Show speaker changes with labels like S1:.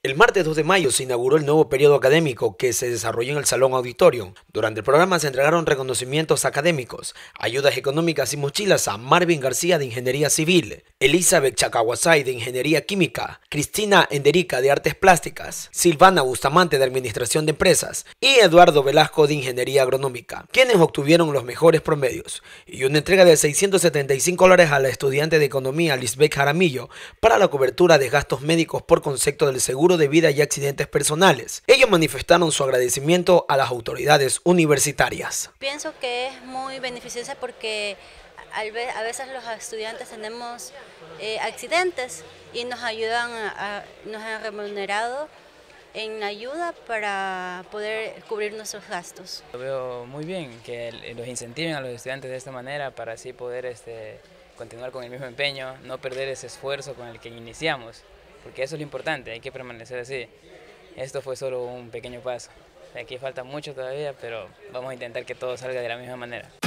S1: El martes 2 de mayo se inauguró el nuevo periodo académico que se desarrolló en el Salón Auditorium. Durante el programa se entregaron reconocimientos académicos, ayudas económicas y mochilas a Marvin García de Ingeniería Civil, Elizabeth Chacahuasay de Ingeniería Química, Cristina Enderica de Artes Plásticas, Silvana Bustamante de Administración de Empresas y Eduardo Velasco de Ingeniería Agronómica, quienes obtuvieron los mejores promedios, y una entrega de $675 a la estudiante de Economía Lisbeth Jaramillo para la cobertura de gastos médicos por concepto del seguro de vida y accidentes personales. Ellos manifestaron su agradecimiento a las autoridades universitarias.
S2: Pienso que es muy beneficiosa porque a veces los estudiantes tenemos accidentes y nos nos han remunerado en la ayuda para poder cubrir nuestros gastos.
S3: Lo veo muy bien que los incentiven a los estudiantes de esta manera para así poder continuar con el mismo empeño, no perder ese esfuerzo con el que iniciamos, porque eso es lo importante, hay que permanecer así. Esto fue solo un pequeño paso, aquí falta mucho todavía, pero vamos a intentar que todo salga de la misma manera.